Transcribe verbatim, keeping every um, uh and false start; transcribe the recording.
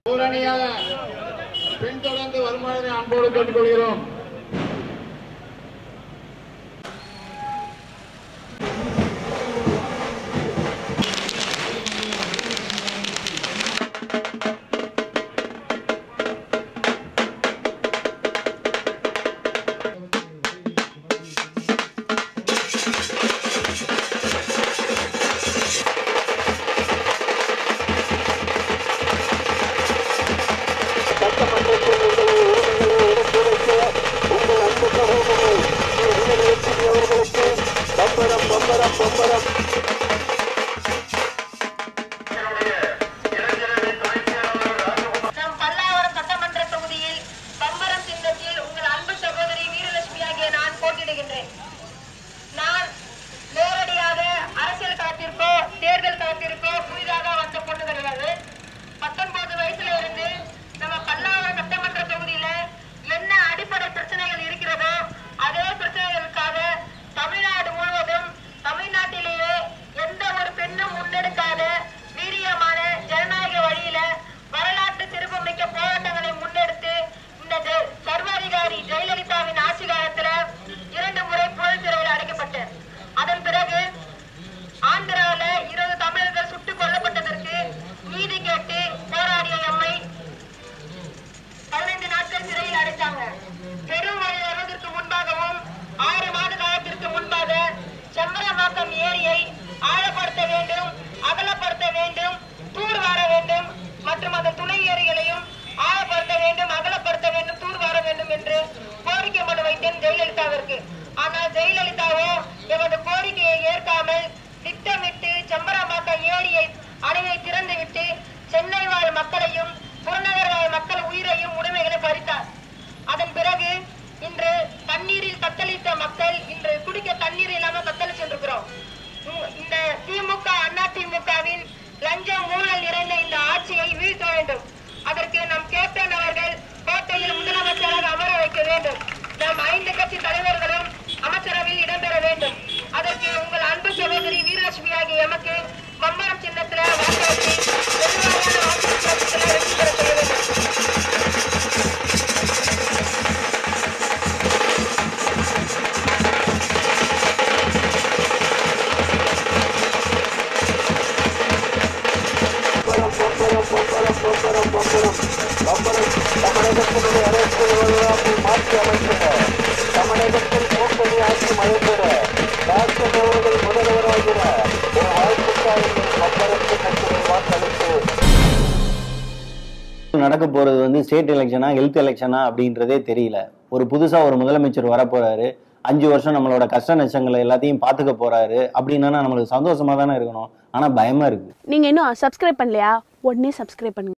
பின்தொடர்ந்து வருமானத்தை அன்போடு கேட்டுக்கொள்கிறோம். நடக்க போறது வந்து ஸ்டேட் எலெக்ஷனா ஹெல்த் எலெக்ஷனா அப்படின்றதே தெரியல. ஒரு புதுசா ஒரு முதலமைச்சர் வர போறாரு, அஞ்சு வருஷம் நம்மளோட கஷ்ட நஷ்டங்களை எல்லாத்தையும் பாத்துக்க போறாரு அப்படின்னா நம்மளுக்கு சந்தோஷமா தானே இருக்கணும். ஆனா பயமா இருக்கு. நீங்க இன்னும் சப்ஸ்கிரைப் பண்ணலையா? உடனே சப்ஸ்கிரைப் பண்ணுங்க.